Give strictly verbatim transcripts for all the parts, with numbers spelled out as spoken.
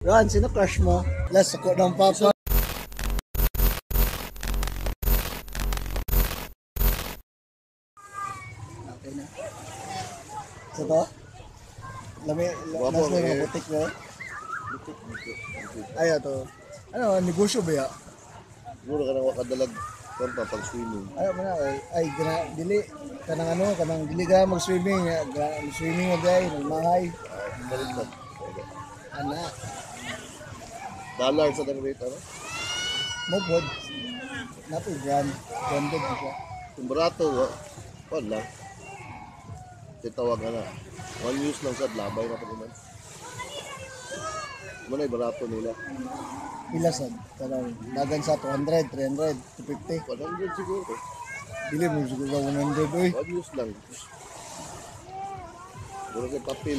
Ron, sino crush mo? Last ako ng papa. Okay na. Sa to? Lami, Guwapo, last na eh. yung butik mo? Ay, ito. Ano, negosyo ba ya? Siguro ka nang wakadalag kung pa pag swimming. Ay, mana, ay, ay, gana, dili, kanang ano, kanang dili ka mag-swimming, mag-swimming na day, magmahay. Balik na. Ana, Dollar sa tang rate, ano? mo pod. Nato grand, branded mo siya. Kung barato, wa, wala. Titawag ka na. One use lang sa labay na pag-iman. Manay barato nila. Pila sad, kanang dagan sa two hundred, three hundred, two fifty. one hundred siguro. Dili mo siguro sa one hundred, oy. One use lang. Mura kay papel.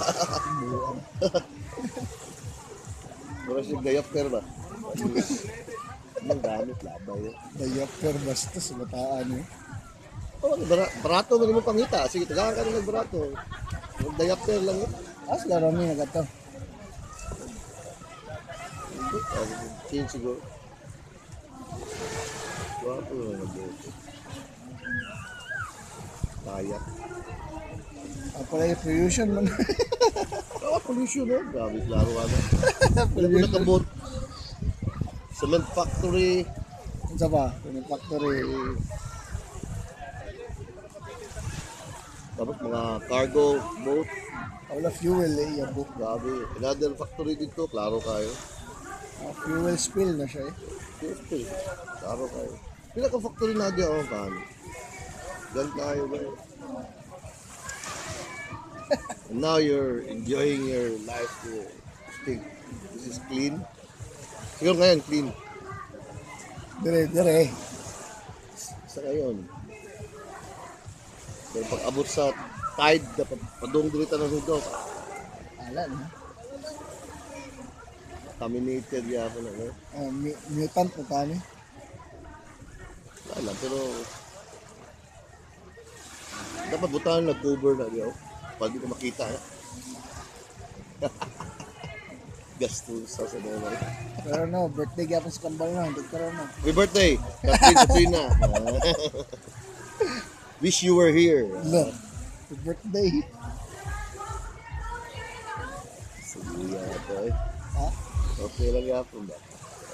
Mura siya diaper ba? Ang gamit labay. eh. Diaper basta sa bataan eh. Oh, bara- barato mo mo pangita. Sige, tagahan ka na barato. Diaper lang yun. As laro ni nagato. Change siguro. Barato na nag-bote. Kayak. Ako lang fusion man. Oh, pollution no? Grabe, klaro ka na. Wala ko nakabot. Cement factory. Unsa ba? Yung factory. Tapos mga cargo boat. Wala fuel eh, yung book. Grabe. Another factory dito. Klaro kayo. Ah, fuel spill na siya eh. Siyempre. Klaro kayo. Pinaka-factory na diyan ako paano. Gan tayo ba? And now you're enjoying your life here. Think this is clean. Siguro ngayon clean. Dire, dire. Sa ngayon. Pero pag abot sa tide, dapat padung dito na dito. Ala na. Contaminated ya ako na. No? Ah, mu- mutant na tani. Wala, pero dapat butahan na cover na diyo. Pag di ko makita. Eh. Gastos sa sa mga. Pero no, birthday gyapon sa kambal na, hindi karon na. Happy birthday, Catherine Katrina. Wish you were here. Lo. Happy birthday. Sige ito eh. Ha? Okay lang yapon ba?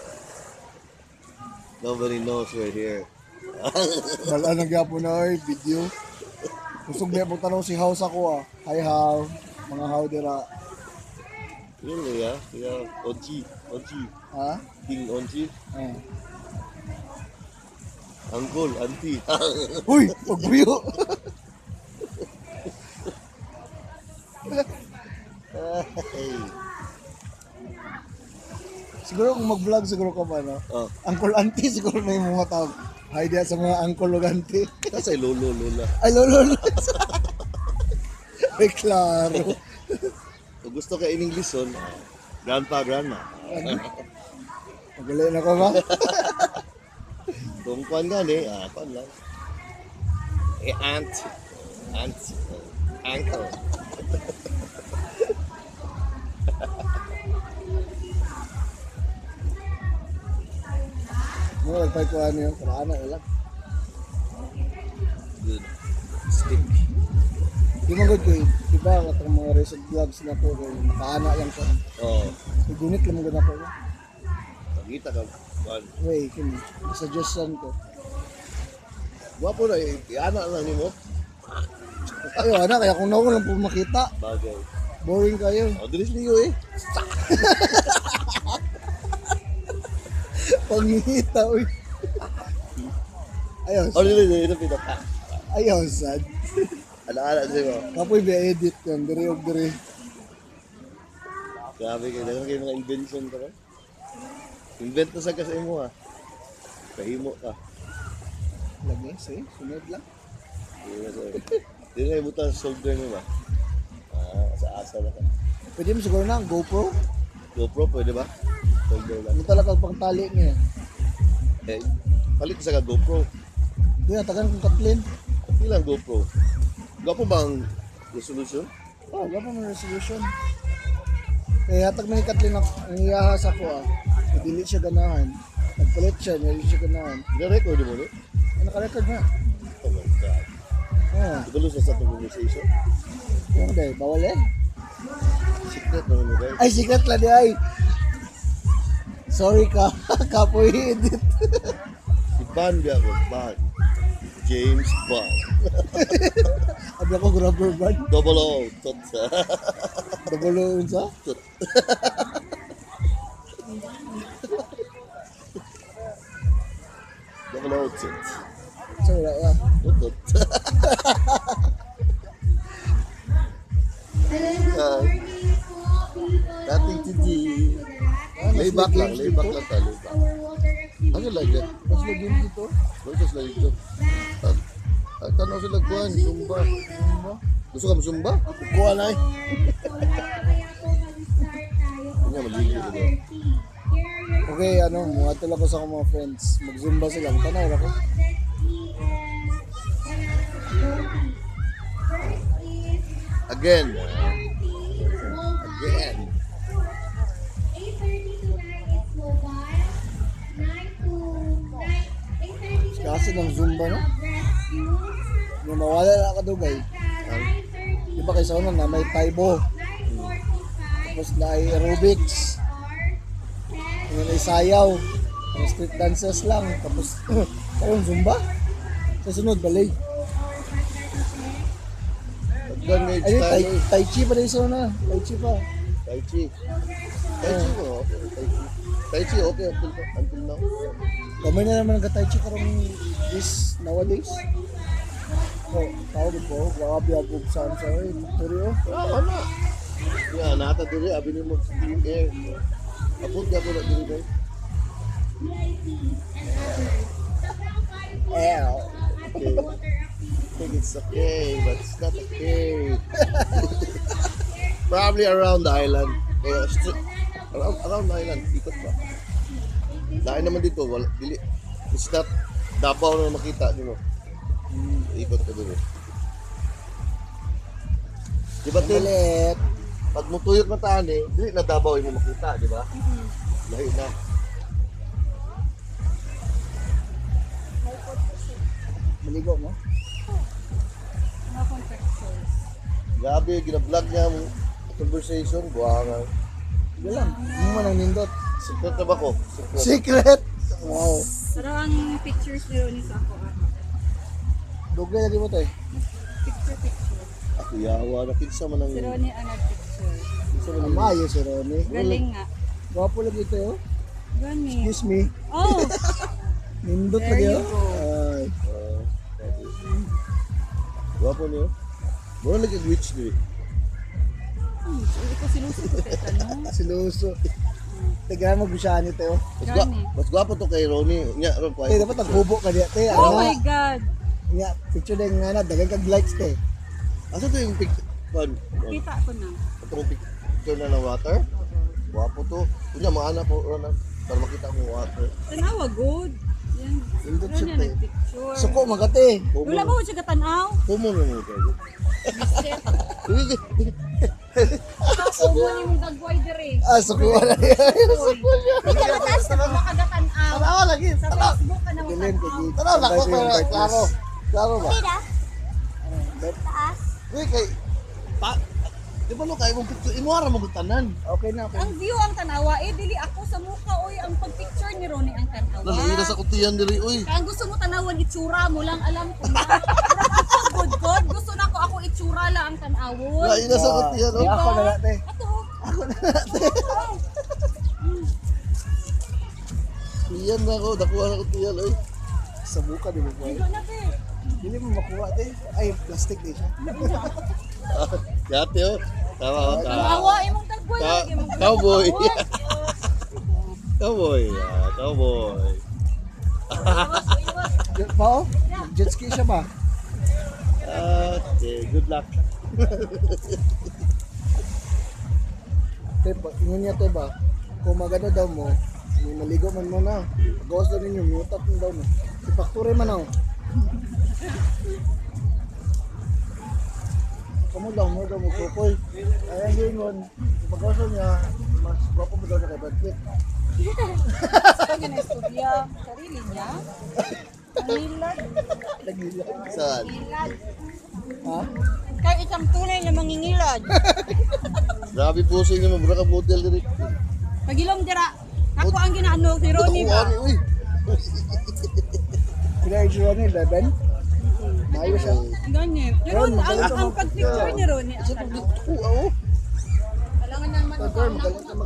Nobody knows we're here. Wala na gyapon na oy video. Kusog na po tanong si House ako ah. Hi How. Mga How dira. Yun eh ya. Kaya Onchi. Onchi. Ha? King Onchi. Ah. Uncle, auntie. Uy, pagbuyo. Hey. Siguro kung mag-vlog siguro ka ba no? Oh, Uncle auntie siguro na yung mga tawag. Hi diya sa mga uncle ug auntie. kasi lolo, lola. Ay lolo. lolo. Ay klaro. Kung gusto ka in English son, grandpa, grandma. Magaling na ko ba? Kung kwan nga eh, ah, kwan lang. Eh, aunt. Aunt. Uncle. Mo nagpay ko ano yun, para ano wala. Good. Stick. Di man good kay, di ba katong mga recent vlogs na po kay nakaana lang ko. Oh, Igunit lang mo gud ako. nakita ka. Kwan. Way kini, suggestion ko. Gwapo na, eh. Iana lang ni mo. Ayo ana kaya kung nawa lang po makita, Bagay. boring kayo. O, dilis niyo eh. Pangita uy. Ayaw, O, dilis niyo. Ito pinaka. ayaw sad. Ala-ala siya mo. Kapoy ba edit yan, diri og diri. Grabe kayo. Dagan kayo mga invention ka rin. Invent na sa kasi mo ha. Kahimo ka. Lagi, say, sunod lang. Hindi na ibutan sa shoulder mo ba? Ah, sa asa na ka. Pwede mo siguro na ang GoPro. GoPro, pwede ba? Shoulder lang. Ano talaga pang tali niya. Eh, palit ka sa GoPro. Doon natagan kong Kathleen. Ilang GoPro? Gwapo ba ang resolution? Oh, wala pa may resolution. Eh, hatag man ni Kathleen ang ang iyahas ako ah. Dili siya ganahan. Nagpalit siya, hindi siya ganahan. Gina-record mo ulit? Ano naka-record na? Oh my God. Ah, Ibalo sa sa conversation. yung day, bawal eh. Secret naman mo guys. Ay, secret lang di ay. Sorry ka, kapoy edit. Si Bond biya ko, Bond. James Bond. Abi ako rubber band. Double O. Tot. Double O unsa? Tot. Double O. Tot. So, wala ka. Tot. Ah, Nothing to do. Lay back lang, lay back lang tayo. Lay back. Ano lang yan? Mas lagi dito. Bagus lang ito. Ah, ah, Tanaw sila kuhan, Zumba. Zumba. Gusto ka mo Zumba? Kuha na eh. Hindi nga, maligo ko. Okay, ano, mga tulad ko sa akong mga friends. Mag-zumba sila. Tanaw ako. Again. Again. Kasi ng zumba, no? Nung mawala na kadugay. Di ba kaysa una na may taibo. Tapos na ay aerobics. Ngayon ay sayaw. Mga street dances lang. Tapos, ayun, zumba. Sa sunod, balay. Pagdan nga yung Ayun, tai, style. tai chi pa rin sa una. Tai chi pa. Tai Chi. Tai Chi mo, okay. Tai Chi. Tai Chi, okay until, until now. Gamay na naman ang tai chi karong this nowadays. Oh, tawag ko. Grabe ako sa sa factory oh. Ah, wala. Yeah, nata diri, abi ni mo sa clean air. Apot ka ko na diri guys. Ew. Okay. I think it's okay, but it's not okay. Probably around the island. Kaya, stri- around, around the island, ikot ba? Dahil naman dito, wala, dili, it's not Davao na makita nyo. Hmm, ikot ka dito. Di ba, Tin? Ulit. Pag mutuyot na taan eh, dili na Davao yung makita, di ba? Lahi na. Maligo mo? Grabe, gina-vlog niya ang conversation, buwangan. Hindi lang. Hindi mo nang nindot. Secret na ba ko? Secret. Secret! Wow. Pero ang pictures ni Ronnie sa ako, ano, Dugay lagi mo to eh. picture picture. Ako yawa, nakinsa man ang... Si Ronnie ang nag-picture. Kinsa man ang... Mayo si Ronnie. Galing nga. Gwapo lagi ito oh. Ronnie. Excuse me. Oh! Nindot There lagi you oh. go. Ay. Ah, grabe. Gwapo niyo. Mura lagi witch niyo. Hmm, Hindi ko sinuso ko kaya tanong. Siluso. Tignan mo gusyaan ito oh. Mas, gwa, Ronnie. mas gwapo to kay Ronnie. Nya, ron ko. Te, dapat naghubo ka diya. Te, Oh ano? my God! Nga, picture din nga na. Dagan kag likes te. Asa to yung picture? Pan, Kita ko na. ito yung picture na ng water? Gwapo to. Kunya, mga anak ko, Ron, ah, para makita ko water. Tanawa, good. Yan. Nindot Ronnie siya ang te. nag-picture. Suko magate. Wala mo siya katanaw. Kumo na mo kayo. Ako mo ni mong dagway dire. Ah, suko wala yan. Ikaw mataas na mo makagatanaw. Tanawa lagi. Sa Facebook ka na Dilim matanaw. kay Tanaw, lako ko na, klaro. Klaro ba? Taas. Uy, kay... Pa... Di ba no, kayo mong picture? Inuara mo tanan. Okay na, okay. Ang view ang tanawa, eh dili ako sa mukha oy ang pagpicture ni Ronnie ang tanawa. Nalahira sa kutiyan diri, uy. Kaya ang gusto mo tanawan itsura mo lang alam ko na. Pero ako good good, gusto na ko ako itsura lang ang tanawon. Nalahira sa kutiyan, Eh, oh. ako na natin. Ato. Ako na natin. Kutiyan na ako, nakuha sa kutiyan, uy. Sa buka, di mo po. Ikaw na be. Hindi mo makuha te. Ay, plastic din siya. Dati, oh. Tama, oh. Tama. Tanawa imong dagway Ka- lagi mong cowboy. tanawon. Cowboy, ah, cowboy. Jet pa oh? Jet ski siya ba? Okay, good luck. Te, ba- ingon niya te ba? Kung magano daw mo, may maligo man mo na. Pag-gawas daw ninyo, mutat mo daw mo. Si Factory man oh. Kamu lang mo daw mo sukoy. Ayan yun yun. Pag-gawas niya, mas gwapo mo daw siya kay Brad Pitt. Gusto niya na istorya. Sarili niya. Ang milad. Nagila. Saan? Milad. Ha? Kahit isang tunay na mangingilad. Grabe puso niya, mabura ka model direct. Pagilom dira. Ako ang ginaano si Ronnie ba? Ano, uy. Pila age Ronnie? eleven? Mayo siya. Ganyan. Ni Ron, ang, ang pag-picture ni Ronnie. Ang Isa pag dito ko, oh. kailangan naman Pag girl, magaling ka mag...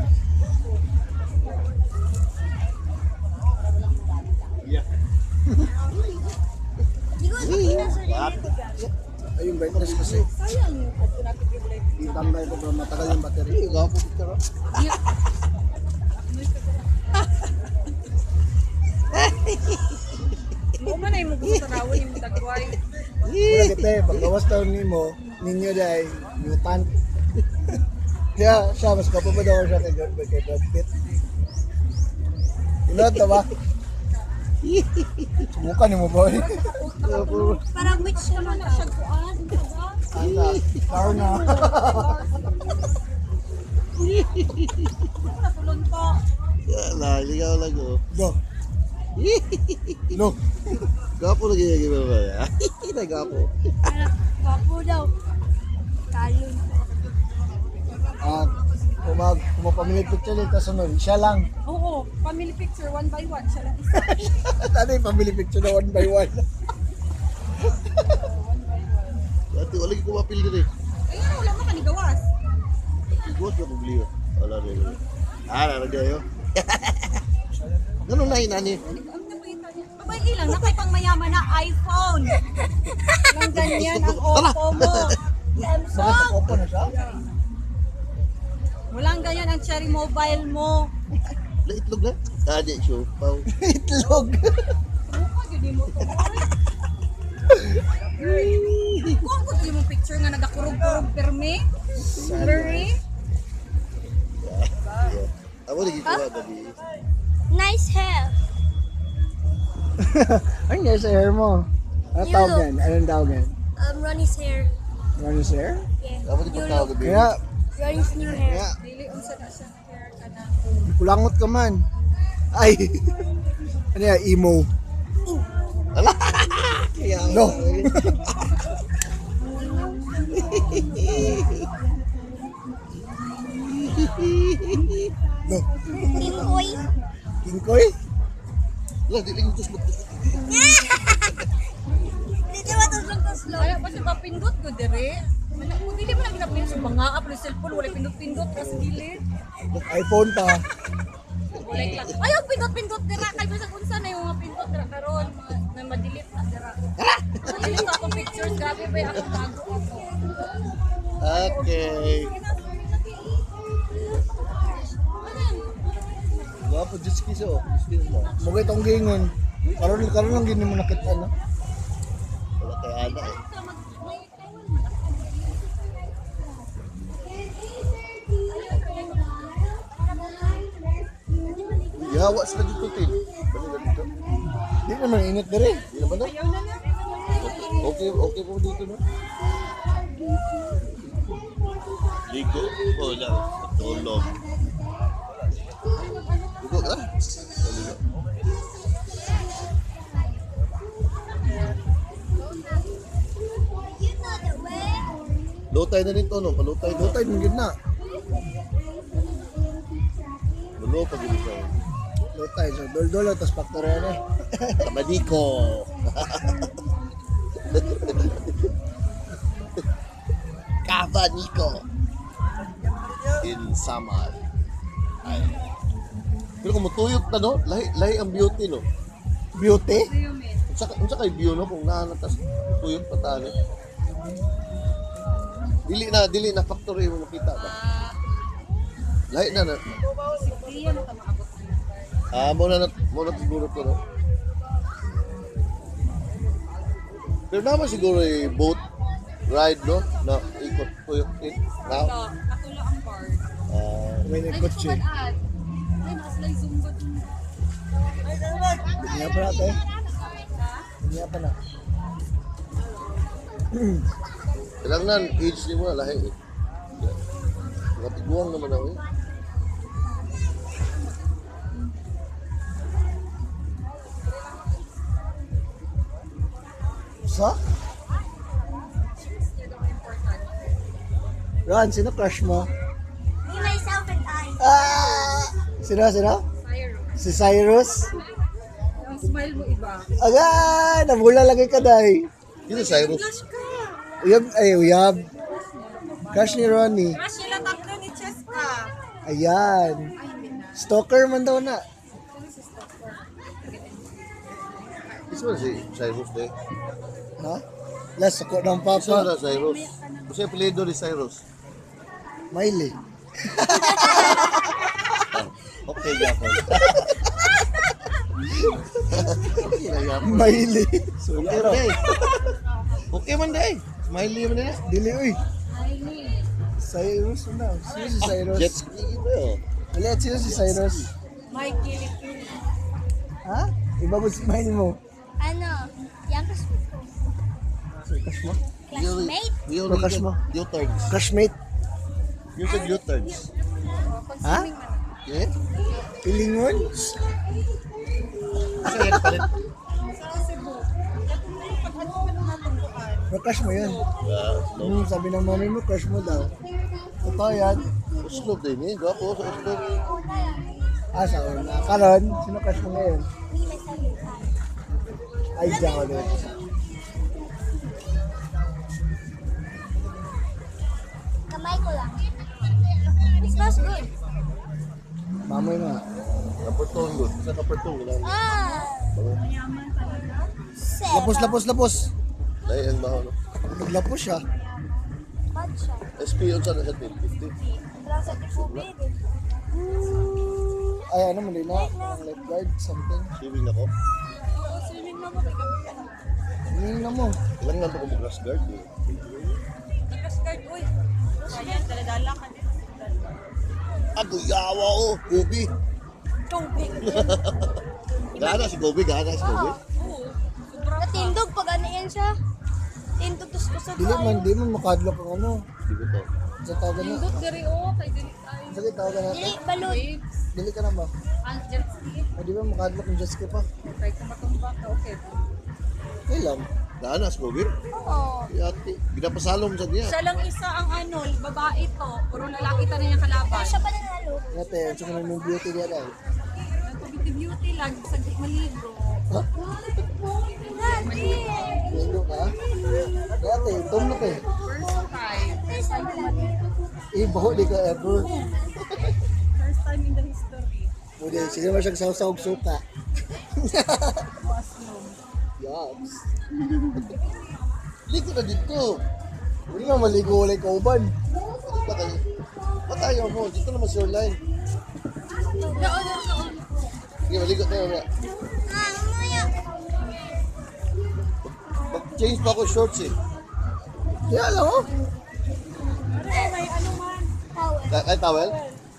Ayun, brightness kasi. sayang yung at natin privilege. Itambay ko bro, matagal yung battery. Ay, gapo picture, oh. Mo man ay mo gusto tarawon yung dagway. Muna kita eh, pagkawas taon ni mo, ninyo dahil mutant. Kaya siya, mas gwapo ba daw siya kay Brad kay Brad Pitt? Inod na ba? Sumukan ni mo boy. Parang witch naman na siya kuan. Anda, car na. Natulon to. Wala, ligaw lang, oh. Go. No. Gapo lagi lagi ba ba? Ay, gapo. Wapo daw. Kalon. Ah, kumag, kumapamili picture din kasunod. Siya lang. Oo, family picture one by one. Siya lang isa. Ano yung family picture na one by one? Dati wala ko mapil dire. Ay, wala mo kanigawas. Siguro ko bili. Wala rin. Ah, nalagay yo. Ganun na inani. Abay, ilang na kay pang mayaman na iPhone. Lang ganyan ang Oppo mo. Bakit Samsung. Oppo na siya? Walang ganyan ang cherry mobile mo. Laitlog na. Kanya show pau. Itlog. Mukha, gini mo to. Kung ko mo picture nga nagakurog-kurog perme. Very. Ako lagi ko gabi. Nice hair. Ano nga sa hair mo? Ano You tawag look- yan? Anong tawag yan? Um, Ronnie's hair. Ronnie's hair? Yeah. Ako di You pagtawag look. gabi. Kaya, Ronnie's new hair. kaya, Dili unsa na siya hair kana. kulangot ka man. Ay! Ano yan? Emo. Kaya No. No. Kimboy. King Koy? Lah, di lagi tus betul. Dito ba ito lang tas lang? Kaya pa siya mapindot ko dire. Wala mo dili man lagi na pinindot sa mga app ng cellphone wala pindot-pindot kas gilid. iPhone pa. Wala lang. Ayaw pindot-pindot dira kay bisag unsa na yung mga pindot dira karon mga na ma-delete na dira. Delete ako pictures grabe ba ako bago ako. Okay. Gapo just kiso. Mo. Mugay tong gingon. Karon karon lang gini mo nakita no. Wala kay ana eh. Yawa sila dito tin. Bali na dito. Di naman init dire. Di naman na. Ayaw na na. Okay, okay po dito no. Ligo po lang. Tulog. Ligo ka? Ligo. You know the way. Lutay na rin to no. Palutay na. Lutay mo gid na. Lulo pag ilutay. Lutay so dol-dol tas factory na. Kamadiko. Kabaniko. In summer. Ay. Pero kung matuyok na no, lahi, lahi ang beauty no. Beauty? Ayaw men. Unsa unsa kay view no kung naanatas tuyok pa tani. Dili na dili na factory mo makita ba. Ah, Lahi na na. si Priya mo ta maabot. Ah, mo na mo na siguro to no. Pero naman siguro eh, boat ride no na ikot tuyok in. Na, Wala, katula ang bar. ah, May Ay, nagkotse. gusto ad. Ay, nasa lang zumba dun. Niya pa natin. Niya pa na. kailangan age ni mo na lahi eh. Mga tiguang naman ako eh. So? Ron, sino crush mo? Me, myself, and I. Ah! Sino, sino? Cyrus. Si Cyrus? Ang smile mo iba. Agay! Nabula lagi ka, day. Sino Cyrus? Flash ka. Uyab, ay, uyab. Crush ni Ronnie. Crush nila tatlo ni Cheska. Ayan. Stalker man daw na. Sino si Cyrus de? Ha? Last, ako ng Sino papa. na Cyrus? Kasi apelido ni Cyrus. Miley. Okay, yapon. Okay na yapon. Miley. Okay man day. Okay man day. Smiley man nila. Dili, uy. Cyrus na. Sino si Cyrus? Jet ski ba yun? Wala, sino si Cyrus? Mikey. Ha? Iba mo smile mo. Ano? Yung classmate ko. Crush mo? Classmate? We only Crush get mo? U-turns. Crushmate? You said U-turns. Ha? Yeah? Pilingon? Kasi yan pa rin. Crush mo yun. Ah, no. Hmm, sabi ng mami mo, crush mo daw. Totoo yan. Oslo din eh. Gwapo sa Oslo. Ah, sa una. Karon, sino crush mo ngayon? Me, myself, and I. Ay, diyan ko din. Kamay ko lang. It smells good. Mamoy nga. Kapertong good. Sa kapertong. Ilang. Ah! Seven. Lapos, lapos, lapos. Dahil ang baho. No? Naglapos siya. Bad siya. S P yun sa nasa fifty. Wala sa tipubid eh. Ay, ano, mali na. Ang lifeguard, something. Swimming ako. Oo, swimming na mo. Hindi na mo. Ilang nga ito kung mag-grass guard eh. Nagka-skirt, uy. Ayan, daladala ka din. Ako yawa ko. Gobi. Tubig. Gana si Gobi. Gana si Gobi. Oo. Sobrang Natindog pag ano yan siya. Tindog tos ko sa Dili man, di man makadlock ang ano. Di ko to. Sa tawagan na. Pindot diri o. Kay dili tayo. Sige, tawagan natin. Dili, balot. Waves. Dili ka na ba? Ang jet ski. O, di ba makadlock yung jet ski pa? Kay kumatumba ka. Okay. Okay lang. Gana si Gobi. Oo. Yati. Ginapasalong sa niya. Siya lang isa ang ano, babae to. Puro lalaki ta na yung kalaban. Siya pa nanalo. Ngate, sa mga yung beauty niya dahil. Beauty beauty lang. Saglit maligo. Ha? Daddy! Ligo ka? Ngate, tumlok eh. First time. First time na lang. Ibo, di ka ever. First time in the history. Pwede, sige mo siyang sawsaw suka. Mushroom. Yabs. Ligo na dito. Hindi nga maligo ulit kauban. Ano ba tayo? Ba't tayo mo? Dito naman si Orline. Doon, doon. Sige, maligo tayo. Mamaya. Ah, mamaya. Mag-change pa ako shorts eh. Kaya lang oh. May ano man. Power. Ka- Kahit towel?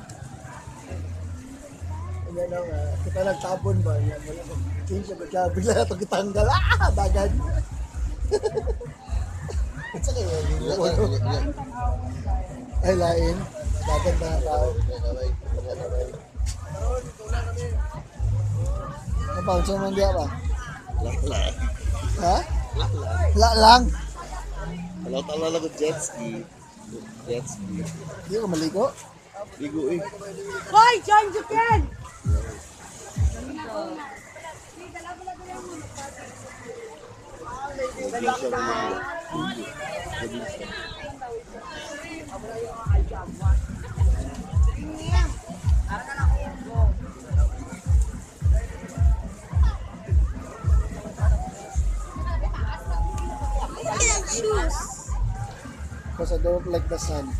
Yan lang, ah, kita nagtabon ba? Yan, wala ko. Change siya ba siya? Bigla na ito kitanggal. Ah! Dagan. Sa kayo, Ilan, ano? ilan, ilan. Ay, lain. Dagan na tao. Ilan, ilan, ilan, ilan. Kapag saan man diya ba? Lala. Ha? Lala. La lang. Alam tala lang ko jet ski. Jet ski. Hindi ka maligo. Ligo eh. Hoy, John Juken! Hindi siya maligo. Gabi siya. Shoes. Because I don't like the sun.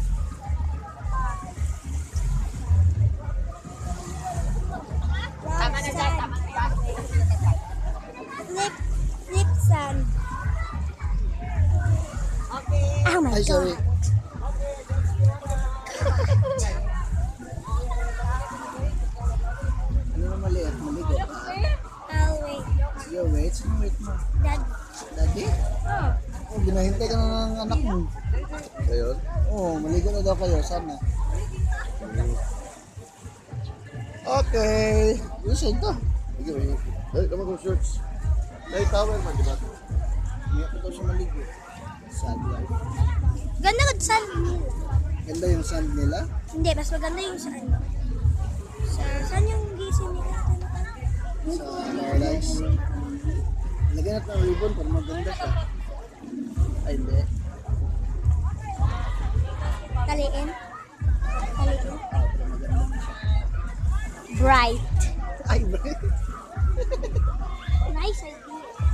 Tama na dyan, tama na dyan. Flip, flip sand. Oh my Ay, sorry. God. Ano na maliit? Maligo ka? I'll wait. Sige, wait. Sino wait mo? Dad. Daddy? Oh, ginahintay ka na ng anak mo. Ayun. Oo, oh, maligo na daw kayo. Sana. Okay. Yun siya ito. Sige, may... Dali naman kong shorts. May towel man, di ba? May ako daw siya maligo. Sad life. Ganda ka sand nila. Ganda yung sand nila. Hindi, mas maganda yung sa ano. Sa, saan yung gising nila? Sa Paradise. Lagyan natin ng ribbon para maganda siya. Ay, hindi. Taliin. Taliin. Bright. Ay, bright. Nice idea.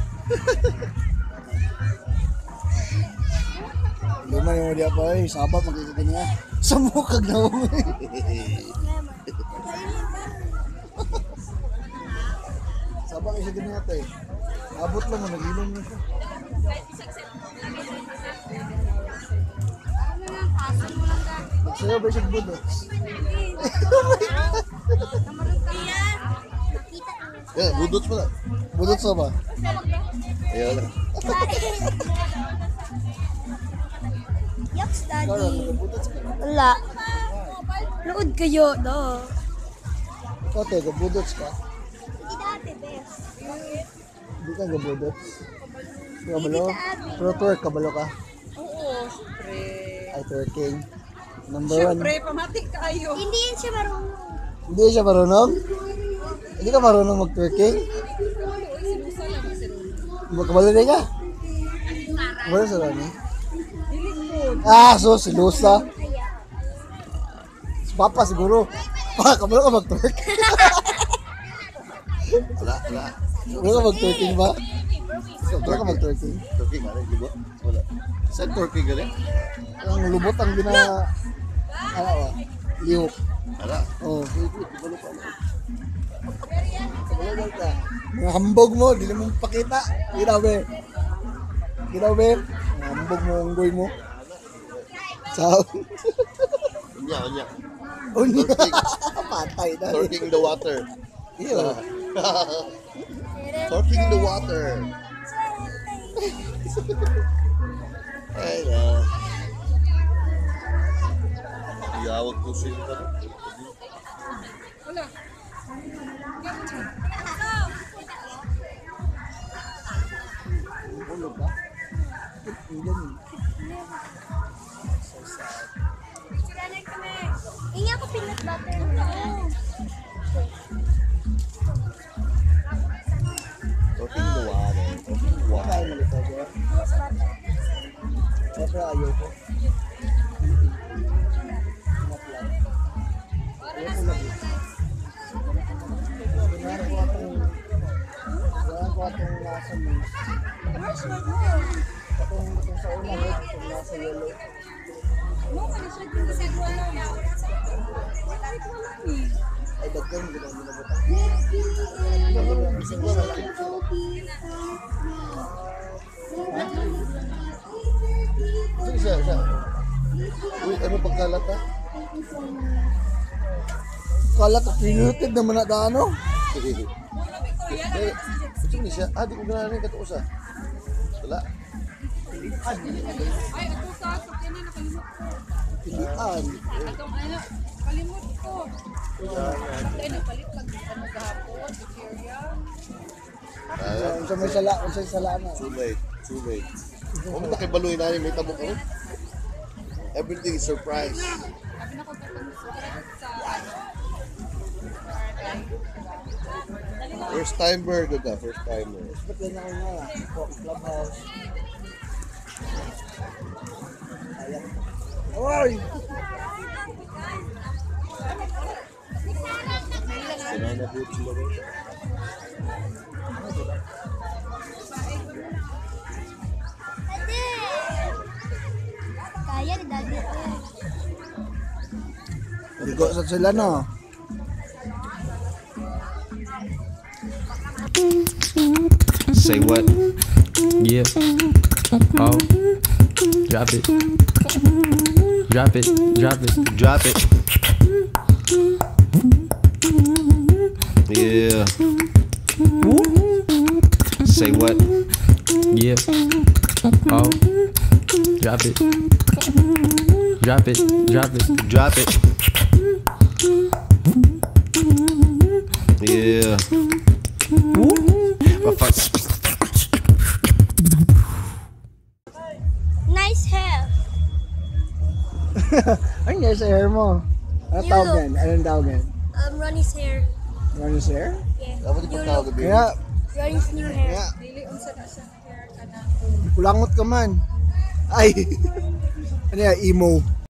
Luma yung dia pa eh. Sabab magkikita niya. Sa mukag na mo eh. Sabab isa din natin eh. Abot lang mo, nag-ilom na siya. Sa'yo ba siya budots? Yeah, budots pala. Budots sa ba? Ayaw lang. Yucks, Ikaw lang, daddy. budots ka. Wala. Nood kayo, no? Ikaw te, budots ka. Hindi dati, best. Hindi ka gabudots. Kabalo? Pero twerk, kabalo ka. Oo, syempre. Ay, twerking. Number one. Syempre, pamatik kayo. Hindi yun siya marunong. Hindi siya marunong? Hindi ka marunong mag-twerking? Sinusa lang kasi ron. Di ba kabalo na ka? Kabalo sa Rani? Dilikod. Ah, so si Lusa. Si Papa siguro. Pa, kabalo ka mag-twerk? Wala, wala. Kabalo ka mag-twerking ba? Kabalo ka mag-twerking? Turkey nga rin, di ba? Wala. Saan turkey ka rin? Ang lubot ang gina... Ano ba? Lihok. Wala. Oo. Wait, wait, ibalo pa. Kabalo ka. Mga hambog mo, di mo pakita. Ginaw be. Ginaw be. Mga hambog mo, unggoy mo. Sao? Unya, unya. Unya. Twerking. Patay na. Turkey in the water. Iyo. Turkey in the water. Ay, na. Iyawag ko siya ka. Wala. Ulog ka? Hindi yun. Hindi ako peanut butter. Turkey in the water. Turkey in the water. Kaya mo ito, bro. Siyempre ayaw ko. Ayaw ko lang. Kailangan ko atong... Kailangan ko atong nasa mo. Atong atong sa una, no? Atong nasa yellow. Ay, dagkan, hindi lang minabutan. Sige siya, siya. Uy, ano pagkalat ha? Kalat, pinuted naman na ano? Eh, ito ni siya. Ah, di ko ganahan yung katuusa. Wala. Ay, ako sa akin na nakalimot ko. Pilihan. Atong ano, kalimot ko. Ay, nagpalit lang ano gahapon, bacteria. Ah, Kung sa may sala, kung sa sala na. too late. Too late. Huwag na kibaloy na may tabok ko. Everything is surprise. Sabi na ko kapag sa ano. First timer, good na. First timer. Ba't yan ako nga? Clubhouse. Ayan. Oy! Banana boat sila rin. Daddy! Kaya ni daddy. Ligo sa sila no. Say what? Yeah. Oh. Drop it. Drop it. Drop it. Drop it. Yeah. Say what? Yeah. Oh. Drop it. Drop it. Drop it. Drop it. Yeah. My fuck. Ano nga sa hair mo? Ano New tawag look. yan? Anong tawag yan? Um, Ronnie's hair. Ronnie's hair? Yeah. Dapat New ipagtawag look. din. Kaya, Ronnie's new hair. kaya, Dili unsa na siya hair ka na. kulangot ka man. Ay! Ano yan, emo.